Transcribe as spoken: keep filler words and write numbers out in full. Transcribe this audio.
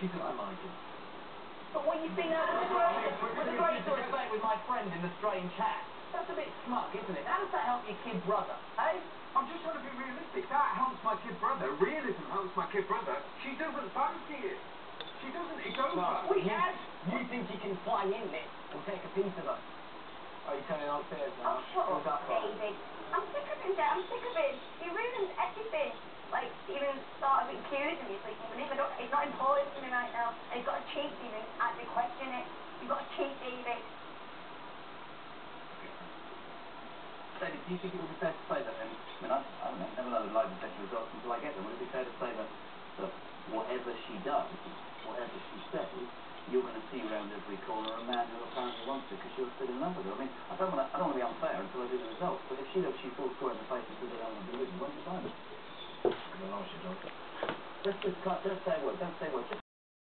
she doesn't like it. But when you've been out with the greatest, with the greatest respect with my friend in the strange hat, that's a bit smug, isn't it? How does that help your kid brother, eh? I'm just trying to be realistic. That helps my kid brother. Realism helps my kid brother. She doesn't fancy it. She doesn't. It's over. No, we have. You think you can fly in this and take a piece of her? Are you turning on stairs now? Oh, shut Who's up, that from? David. I'm sick of him, Dad. I'm sick of him. He ruins everything. Like, even start of accusing me, sleeping with him. I don't, it's not important to me right now. And he's got to cheat me and actually question it. You've got to cheat, David. David, do you think it would be fair to say that then? I mean, I, I don't know, never know the live detector results until I get them. Would it be fair to say that, that whatever she does, whatever she says, you're going to see around every corner a man who apparently wants her because you're still in love with her? I mean, I don't want to, I don't want to be unfair until I do the results, but if she does, she falls through in the face and says, I don't want to be with you, won't you find it? I don't know, she does. Let's just cut, don't say a word, don't say a word. Just